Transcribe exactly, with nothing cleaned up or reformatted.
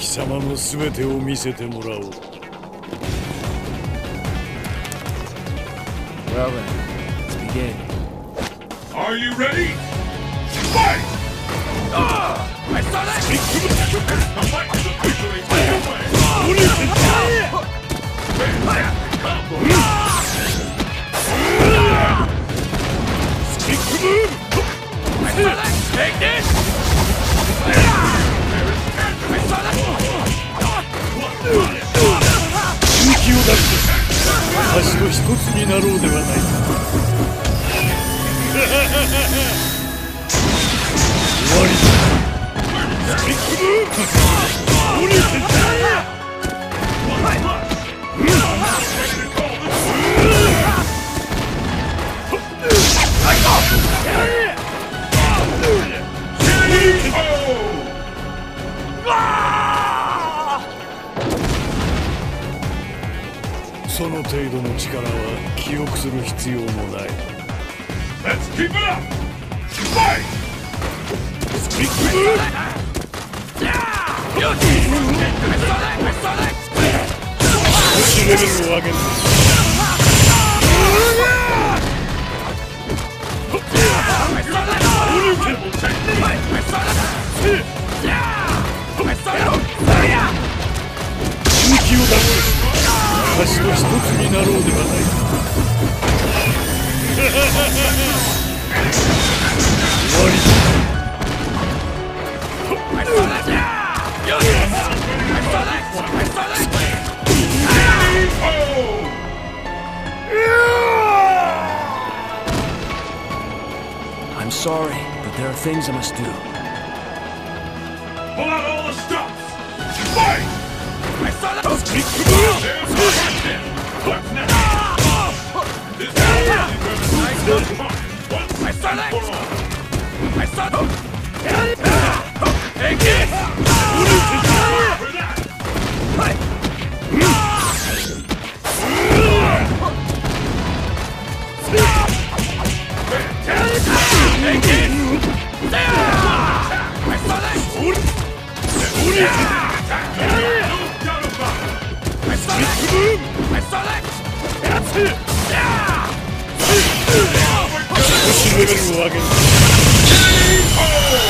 様の全てを見せてもらおう。 Well then, let's begin. Are you ready? Fight! Ah! I saw that! The fight is officially underway! Stick move! I saw that! Take this! I saw that! 勇気を出して私と一つになろうではないか。終わりだ。スティックムーブ。降りてた。その程度の力は記憶する必要もない。 Let's keep it up! Fight! スティックムーブ。少しレベルを上げる。勇気を出して私と一つになろうではないか。終わりだ。 I'm sorry, but there are things I must do. Pull out all the stops! Fight! I saw that! There's my captain! What's next? This is really where the night goes on. Once I saw that! for all. I saw that! Take it! For that! Take it! I saw that! No doubt about it! I saw that! I saw that! 少しレベルを上げる。 Oh!